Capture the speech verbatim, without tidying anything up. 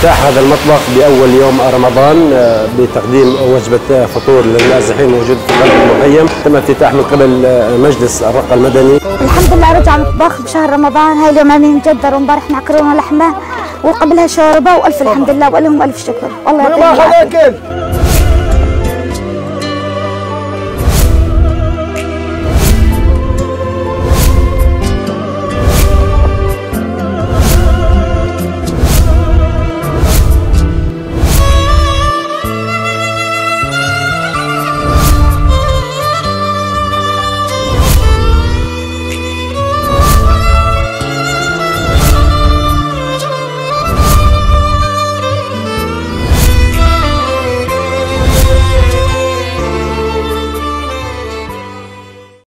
افتتاح هذا المطبخ بأول يوم رمضان بتقديم وجبة فطور للنازحين الموجود في قلب المخيم. تم افتتاح من قبل مجلس الرقة المدني. الحمد لله رجع المطبخ بشهر رمضان. هاي اليوم عاملين مجدر ومبارح معكرونه لحمه وقبلها شوربه، والف الحمد لله والهم الف شكر. والله يعطيكم العافيه.